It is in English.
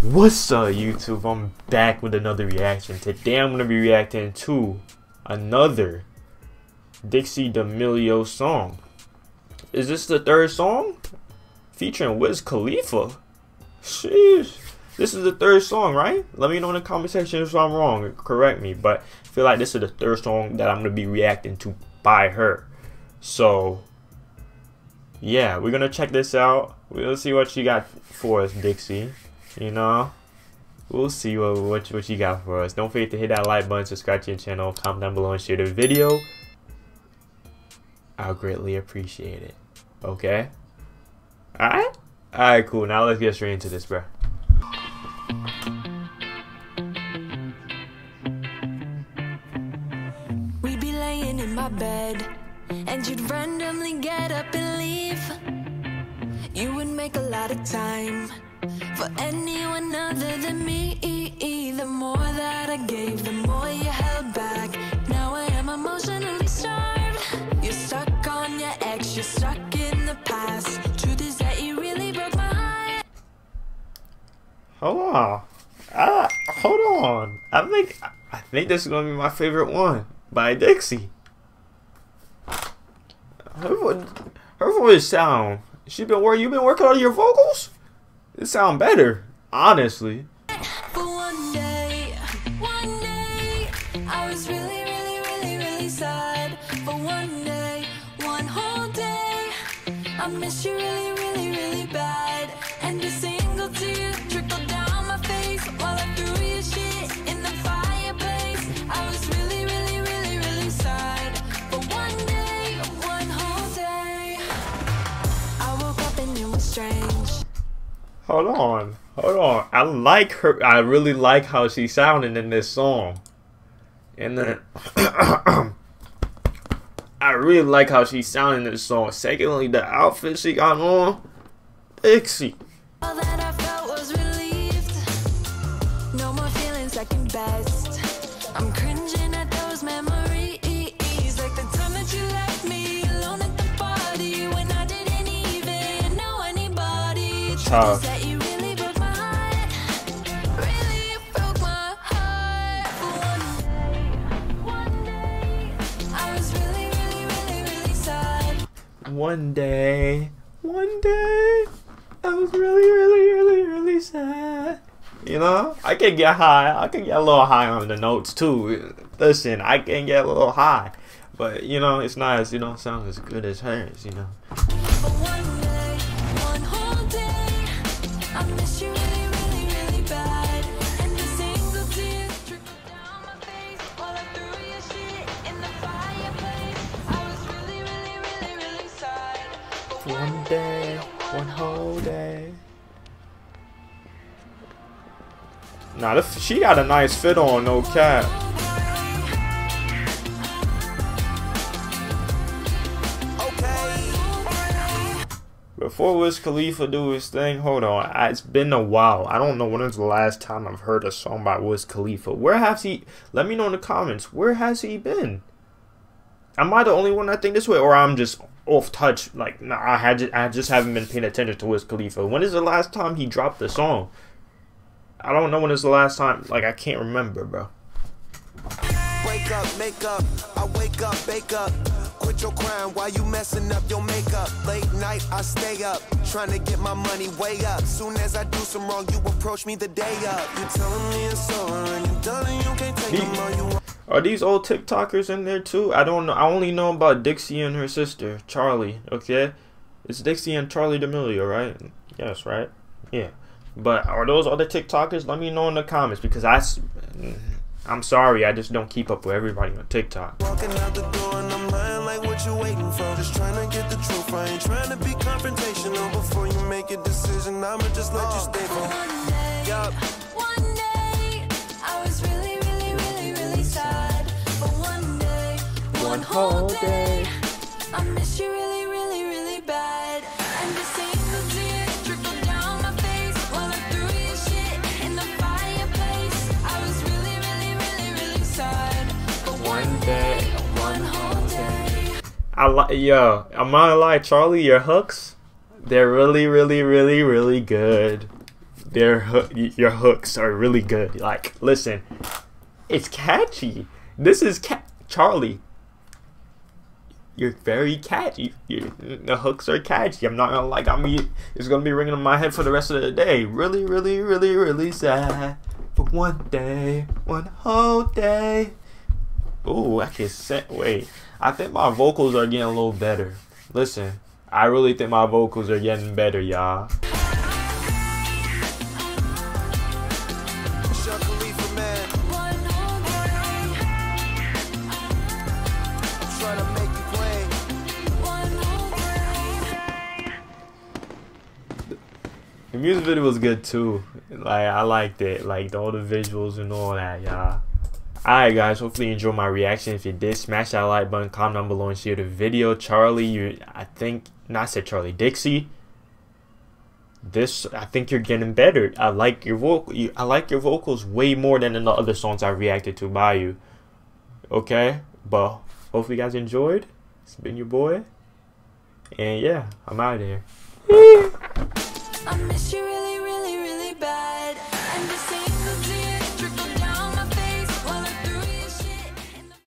What's up, YouTube? I'm back with another reaction. Today I'm gonna be reacting to another Dixie D'Amelio song. Is this the third song? Featuring Wiz Khalifa? Sheesh. This is the third song, right? Let me know in the comment section if I'm wrong. Correct me. But I feel like this is the third song that I'm gonna be reacting to by her. So yeah, we're gonna check this out. We'll see what you got for us, Dixie. You know, we'll see what you got for us. Don't forget to hit that like button, subscribe to your channel, comment down below, and share the video. I'll greatly appreciate it. Okay? Alright? Alright, cool. Now let's get straight into this, bro. We'd be laying in my bed, and you'd randomly get up and leave. You would make a lot of time for anyone other than me. The more that I gave, the more you held back. Now I am emotionally starved. You're stuck on your ex, you're stuck in the past. Truth is that you really broke my heart. Hold on. Hold on. I think this is gonna be my favorite one by Dixie. Her voice sound. You've been working on your vocals? It sound better, honestly. For one day, I was really sad. For one day, one whole day, I miss you really bad. And a single tear trickled down my face while I threw your shit in the fireplace. I was really sad. For one day, one whole day, I woke up and it was strange. Hold on. I like her. I really like how she's sounding in this song. And then I really like how she's sounding in this song. Secondly, the outfit she got on, Dixie. All that I felt was relieved. No more feeling second best. I'm cringing at those memories, like the time that you left me alone at the party when I didn't even know anybody. Tough. One day, I was really sad. You know, I can get high. I can get a little high on the notes too. Listen, I can get a little high, but you know, it's not as, you know, sound as good as hers. You know. One day, one whole day, I miss you really bad. And the single tear trickled down my face while I threw your shit in the fireplace. I was really sad. One day, one whole day. Nah, she got a nice fit on, no cap. Before Wiz Khalifa do his thing, hold on. It's been a while. I don't know when was the last time I've heard a song by Wiz Khalifa. Where has he? Let me know in the comments. Where has he been? Am I the only one that think this way, or I'm just off touch? Like, nah, I just haven't been paying attention to Wiz Khalifa. When is the last time he dropped a song? I don't know when is the last time. Like, I can't remember, bro. Break up, make up, I wake up, bake up. Quit your crime while you messing up your makeup. Late night, I stay up, trying to get my money way up. Soon as I do some wrong, you approach me the day up. You telling me it's over and you telling you can't take no more you want. Are these old TikTokers in there too? I don't know. I only know about Dixie and her sister, Charlie, okay? It's Dixie and Charli D'Amelio, right? Yes, right? Yeah. But are those other TikTokers? Let me know in the comments, because I'm sorry, I just don't keep up with everybody on TikTok. Walking out the door and I'm lying like what you waiting for. Just trying to get the truth. I ain't trying to be confrontational. Before you make a decision, I'ma just let you stay for One day, I was really sad. For one day, one whole day, I miss you really bad. And the single tear trickled down my face while I threw your shit in the fireplace. I was really sad. For one day, one whole day. I'm not gonna lie, Charlie, your hooks, they're really good. your hooks are really good. Like, listen, it's catchy. This is Charlie. You're very catchy. The hooks are catchy. I'm not gonna like. It's gonna be ringing in my head for the rest of the day. Really, really, really, really sad for one day, one whole day. Ooh, I can say. Wait, I think my vocals are getting a little better. Listen, I really think my vocals are getting better, y'all. The music video was good too. Like, I liked it. Like, all the visuals and all that, y'all. Alright guys, hopefully you enjoyed my reaction. If you did, smash that like button, comment down below and share the video. Charlie, I said Charlie, Dixie. I think you're getting better. I like your vocals way more than in the other songs I reacted to by you. Okay? But hopefully you guys enjoyed. It's been your boy. And yeah, I'm out of here. I miss you really, really, really bad. And